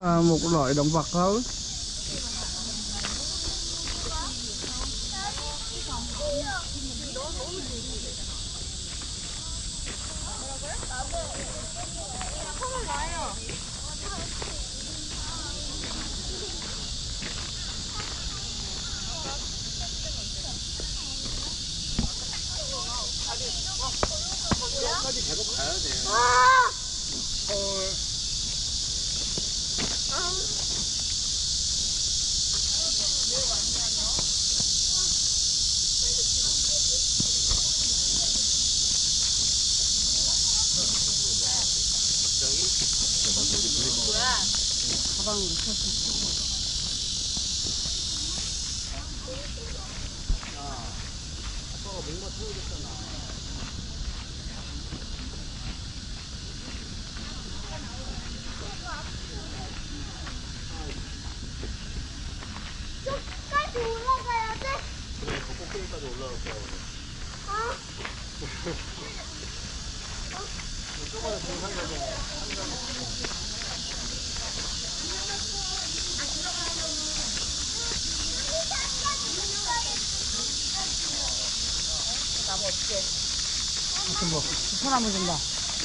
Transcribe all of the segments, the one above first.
Một loại động vật thôi. 까지 계속 가야 돼. 가방으로 쳤어. 아빠가 뭔가 태워줬잖아. 저까지 올라가야 돼? 그래, 저 꼭대기까지 올라갈 거야. 저번에 동상이었잖아. 나무 어떻게? 무슨 뭐 소나무 준다.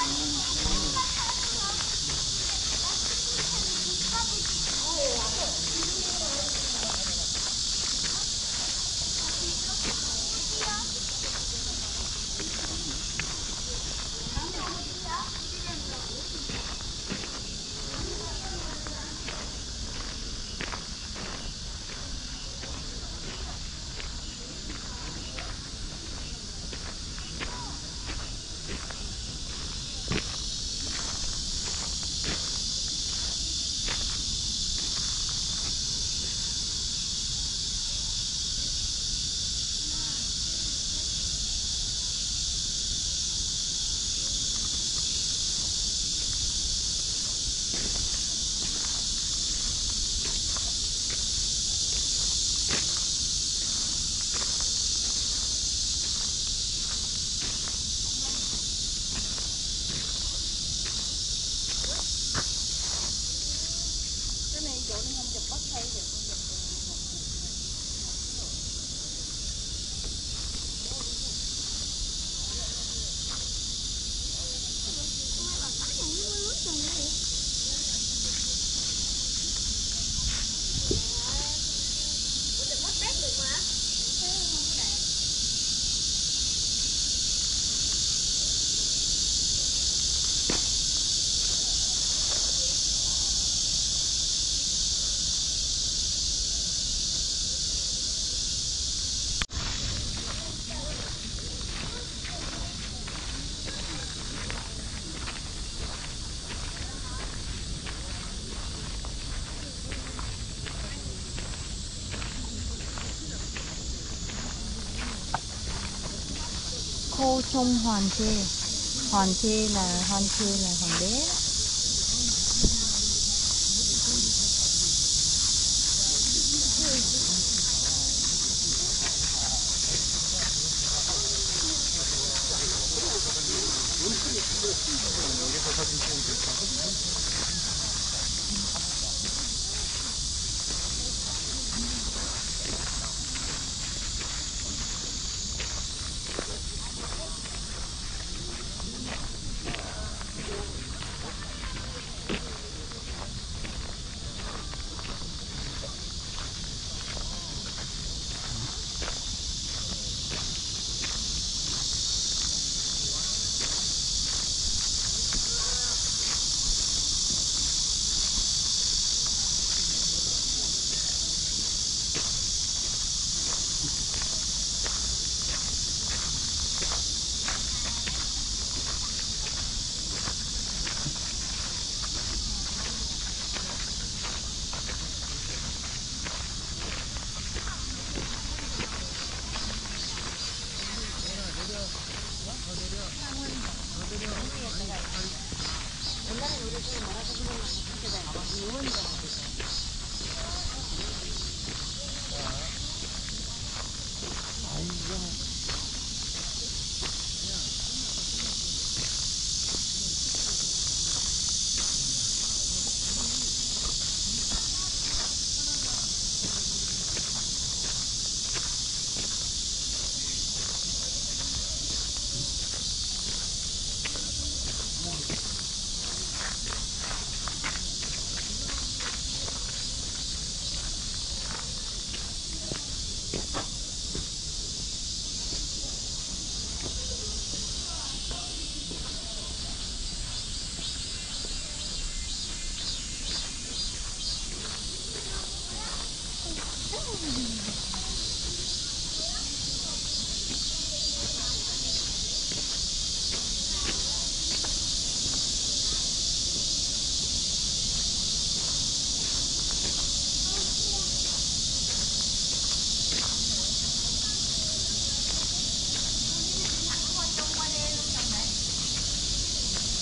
Khô trong hoàn thê. Hoàn thê là hoàng đế. 여기서 사진 찍으면 될까?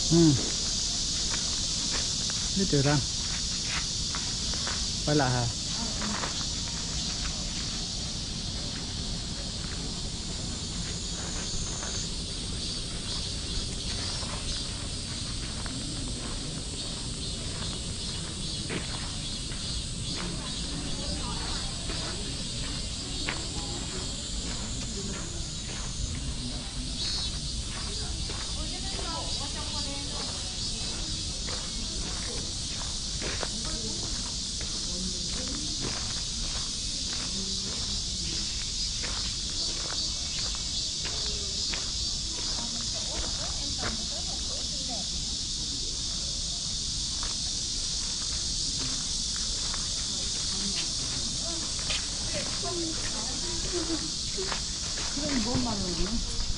Biết từ răng. Quay lại hả? 그럼 뭔 말이야?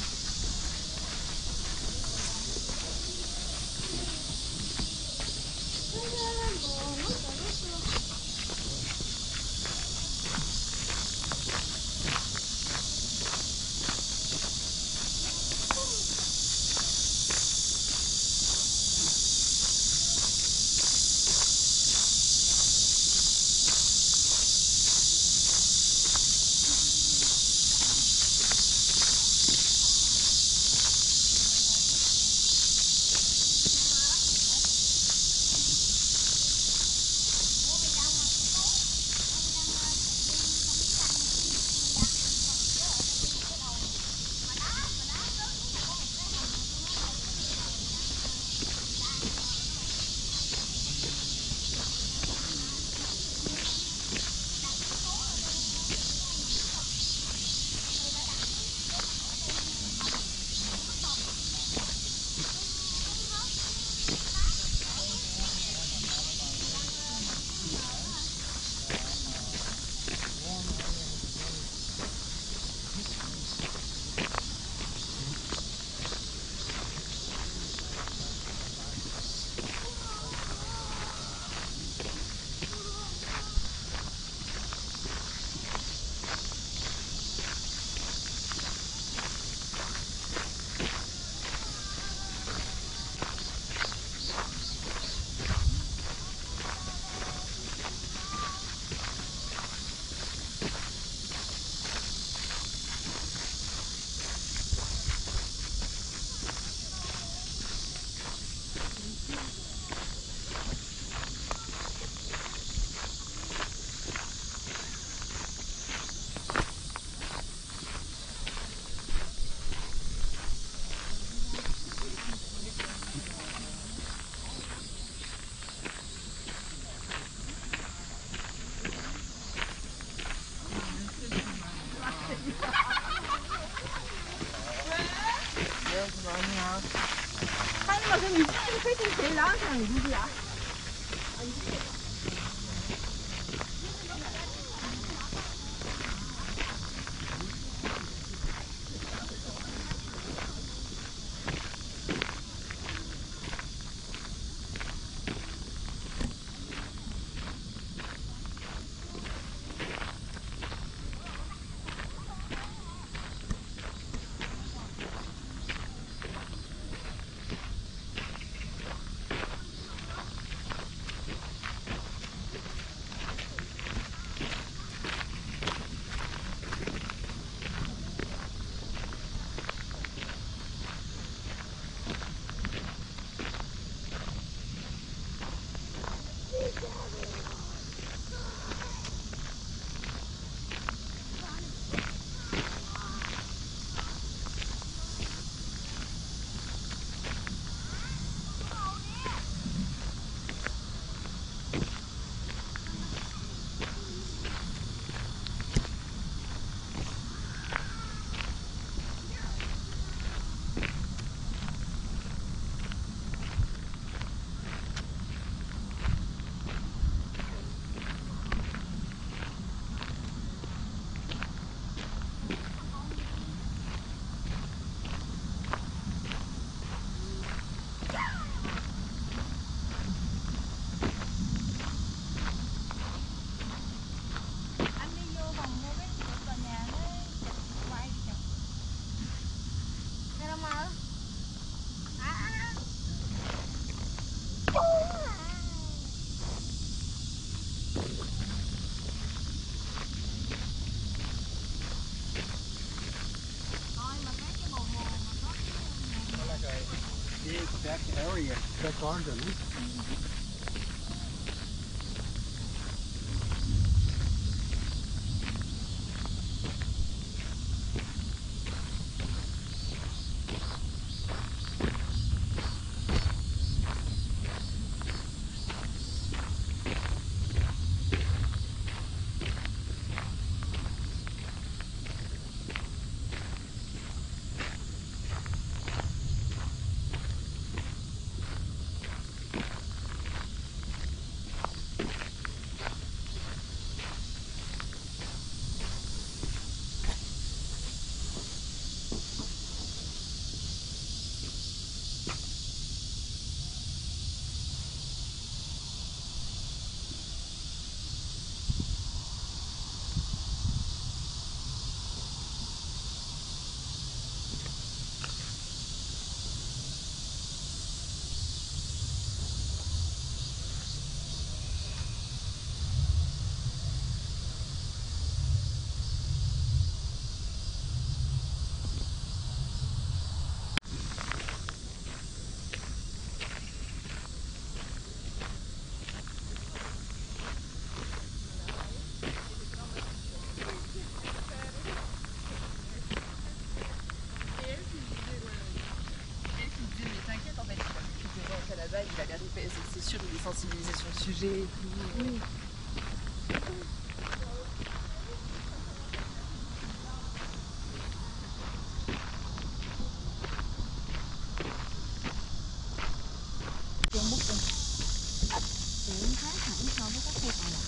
하늘아, 그럼 이쪽에서 패션이 제일 나은 사람이 누구야? That area, that garden. Il a l'air c'est sûr, il est sensibilisé sur le sujet et tout. Oui. Trên bút đi. Điểm khác hẳn so với các cây còn lại.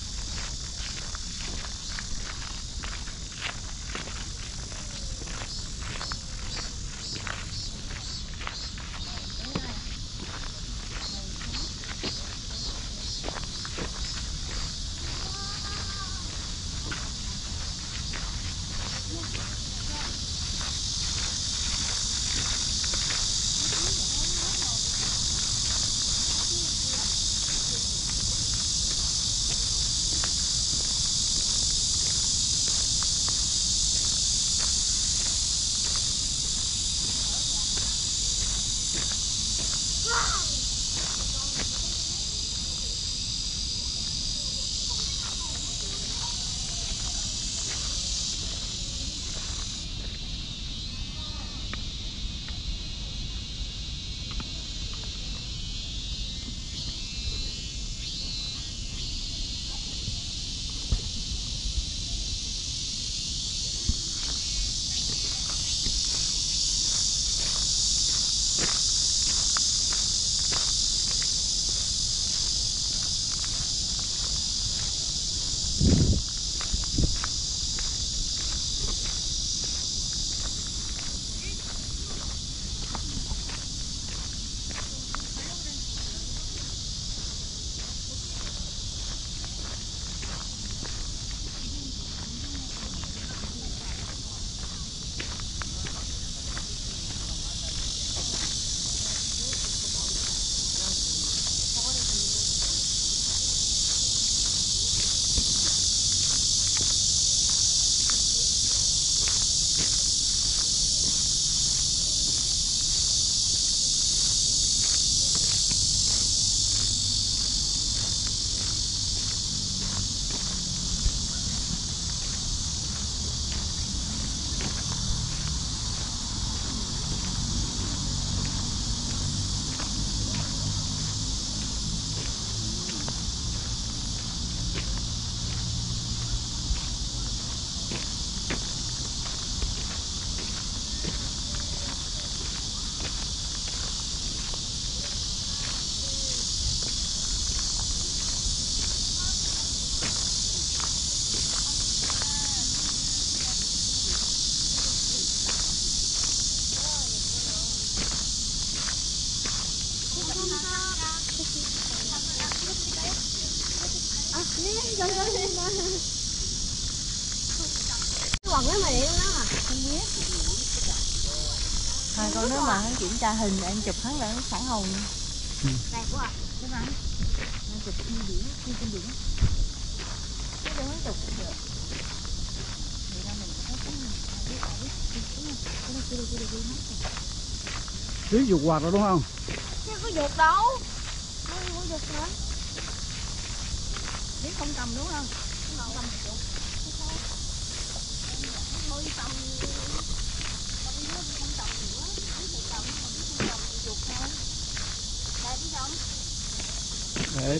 Quần đó mà điện nó à? Không biết. Thôi con nếu mà hắn kiểm tra hình em chụp hắn là hắn phản hồi. Đẹp quá à. Đúng không? Nó chụp như biển, như trên biển. Nó cho hắn chụp cũng được. Thì ra mình thấy cái này, biết, cái này kia được, kia được, kia mất rồi. Tí dục quạt rồi đúng không? Chứ có dục đâu. Không có dục nữa. Biết không cầm đúng không? Không cầm dục. Thôi cầm. Không cầm nữa. Biết tự cầm mà biết không cầm thì dục thôi. Đẹp đi không? Đấy.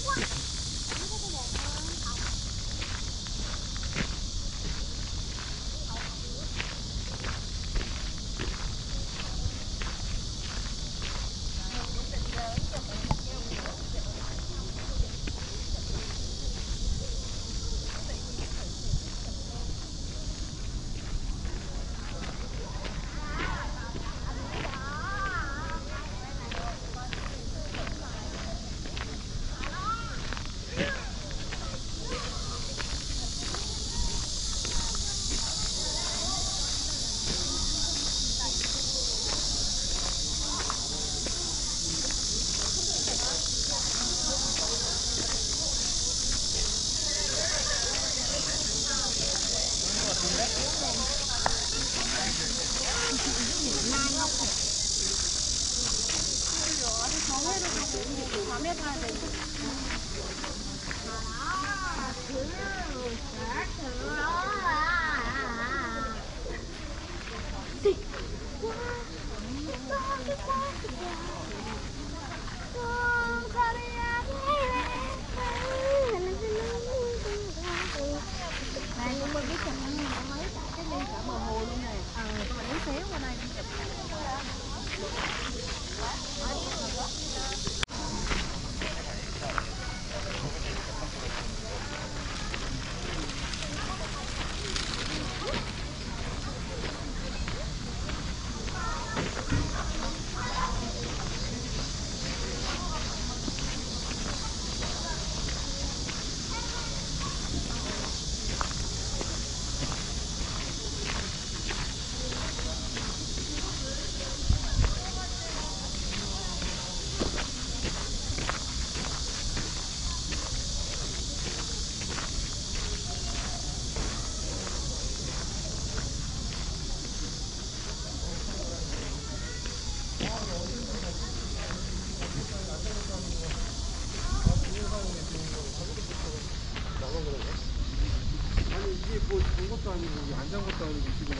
아니 이게 뭐 잔 것도 아니고 안 잔 것도 아니고 지금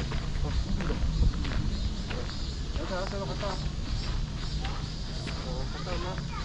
막 힘들어. 알았어, 갔다 와. 갔다 오나?